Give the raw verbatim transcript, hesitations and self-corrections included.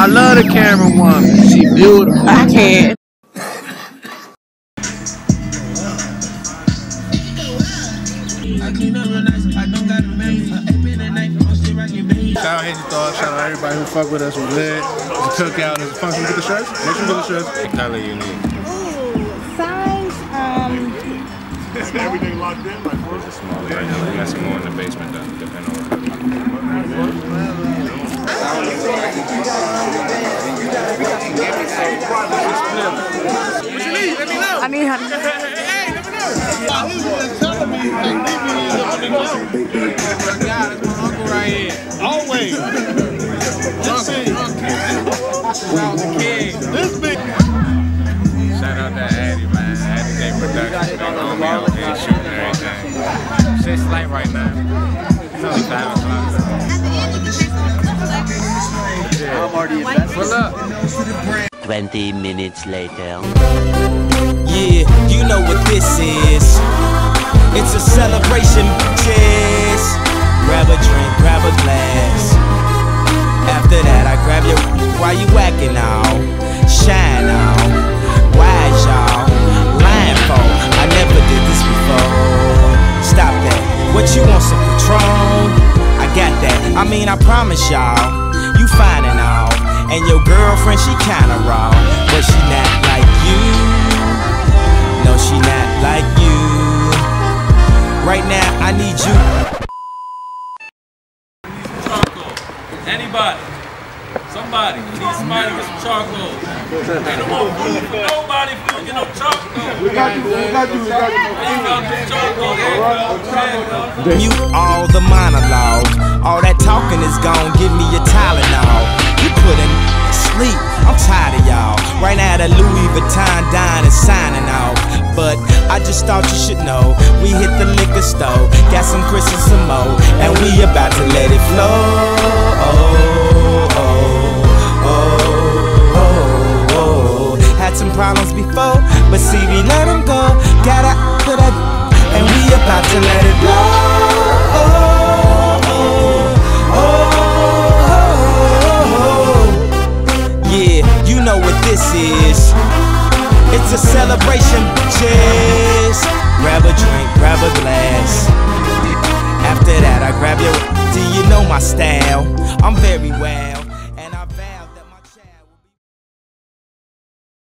I love the camera woman. She beautiful. I can't. Shout out HAZIETHOUGHTS, shout out everybody who fuck with us. We lit. It's a cookout. It's a function. Get the shirts. Make sure you get the shirts. What color you need? Ooh, size, um... Everything locked in? Like, what's the small? Right now, we got some more in the basement, though, depending on what. What you need? Let me know. I need honey. Hey, let me know. He was telling me, like, leave me alone. My God, it's my uncle right here. Always. Let's see. Shout the king. This big. Shout out to Addy, man. AdeyJProduxions. They on me out here shooting everything. Shit's light right now. It's only five o'clock. I'm already invested. Pull up. Twenty minutes later. Yeah, you know what this is. It's a celebration, bitches. Grab a drink, grab a glass. After that, I grab your. Why you whacking all? Shine on. Wise y'all. Lying for. I never did this before. Stop that. What you want, some Patron? I got that. I mean, I promise y'all. You fine and all. And your girlfriend, she kinda raw, but she not like you. No, she not like you. Right now, I need you. Charcoal. Anybody? Somebody. We need somebody to get some charcoal. Ain't no more food for nobody if you don't get no charcoal. We got you, we got you, we got you. There you go, get charcoal. There you go. Mute all the monologue. All that talking is gone. Give me your Tylenol. You put in sleep. I'm tired of y'all. Right now the Louis Vuitton dine is signing off. But I just thought you should know. We hit the liquor store, got some Chris and some more, and we about to let it flow. Oh, oh, oh, oh, oh. Had some problems before, but see we let them go. Gotta put that, and we about to let it blow. Oh, oh, oh, oh. Yeah, you know what this is. It's a celebration, bitches. Grab a drink, grab a glass. After that, I grab your. Do you know my style? I'm very well.